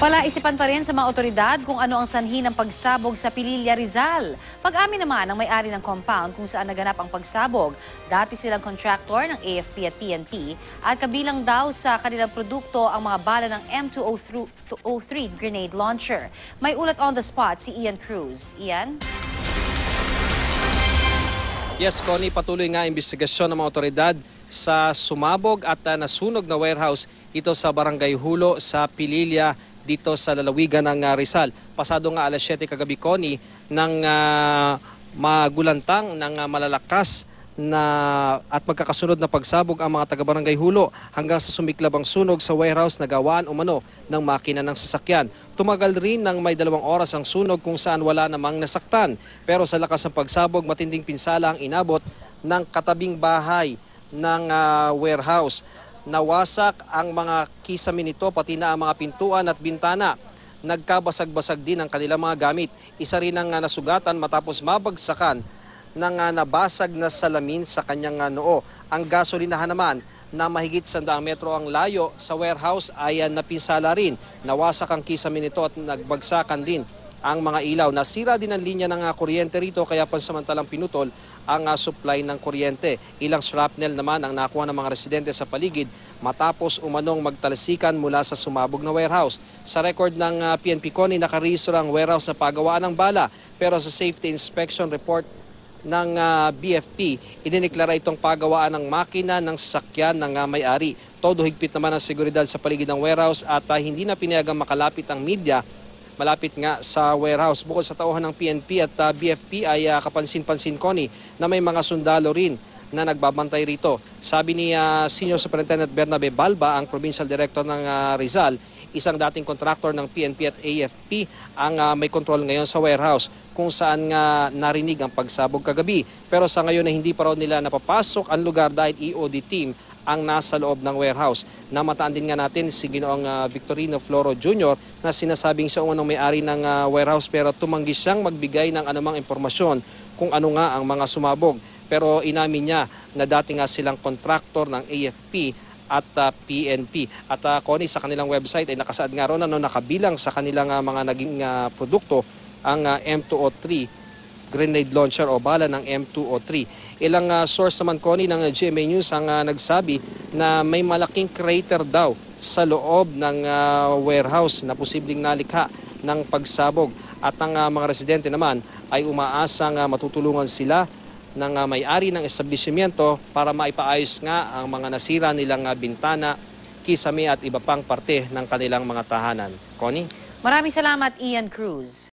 Palaisipan pa rin sa mga otoridad kung ano ang sanhi ng pagsabog sa Pililla, Rizal. Pag-amin naman ng may-ari ng compound kung saan naganap ang pagsabog. Dati silang contractor ng AFP at PNP at kabilang daw sa kanilang produkto ang mga bala ng M203 grenade launcher. May ulat on the spot si Ian Cruz. Ian? Yes, Connie, patuloy nga investigasyon ng mga otoridad sa sumabog at nasunog na warehouse dito sa Barangay Hulo sa Pililla, dito sa lalawigan ng Rizal. Pasado nga alas 7 kagabi, Connie, nang magulantang ng malalakas na at magkakasunod na pagsabog ang mga taga-Barangay Hulo hanggang sa sumiklab ang sunog sa warehouse na gawaan umano ng makina ng sasakyan. Tumagal rin ng may 2 oras ang sunog kung saan wala namang nasaktan. Pero sa lakas ng pagsabog, matinding pinsala ang inabot ng katabing bahay ng warehouse. Nawasak ang mga kisame nito, pati na ang mga pintuan at bintana. Nagkabasag-basag din ang kanilang mga gamit. Isa rin ang nasugatan matapos mabagsakan ng nabasag na salamin sa kanyang noo. Ang gasolinahan naman na mahigit 100 metro ang layo sa warehouse ay napinsala rin. Nawasak ang kisame nito at nagbagsakan din ang mga ilaw. Nasira din ang linya ng kuryente rito kaya pansamantalang pinutol ang supply ng kuryente. Ilang shrapnel naman ang nakuha ng mga residente sa paligid matapos umanong magtalsikan mula sa sumabog na warehouse. Sa record ng PNP, Connie, nakarehistro ang warehouse na pagawaan ng bala, pero sa safety inspection report ng BFP, idineklara itong pagawaan ng makina ng sasakyan ng may-ari. Todo higpit naman ang seguridad sa paligid ng warehouse at hindi na pinayagang makalapit ang media malapit nga sa warehouse. Bukod sa tauhan ng PNP at BFP ay kapansin-pansin, Connie, na may mga sundalo rin na nagbabantay rito. Sabi ni Senior Superintendent Bernabe Balba, ang Provincial Director ng Rizal, isang dating kontraktor ng PNP at AFP ang may control ngayon sa warehouse kung saan nga narinig ang pagsabog kagabi. Pero sa ngayon ay hindi pa raw nila napapasok ang lugar dahil EOD team ang nasa loob ng warehouse. Namataan din nga natin si Ginoong Victorino Floro Jr. na sinasabing siya ang may-ari ng warehouse pero tumanggi siyang magbigay ng anumang impormasyon kung ano nga ang mga sumabog. Pero inamin niya na dati nga silang kontraktor ng AFP at PNP. At Connie, sa kanilang website ay nakasaad nga ron nakabilang sa kanilang mga naging produkto ang M203 grenade launcher o bala ng M203. Ilang source naman, Connie, ng GMA News ang nagsabi na may malaking crater daw sa loob ng warehouse na posibleng nalikha ng pagsabog. At ang mga residente naman ay umaasang matutulungan sila ng may-ari ng establishmento para maipaayos nga ang mga nasira nilang bintana, kisame at iba pang parte ng kanilang mga tahanan. Connie? Maraming salamat, Ian Cruz.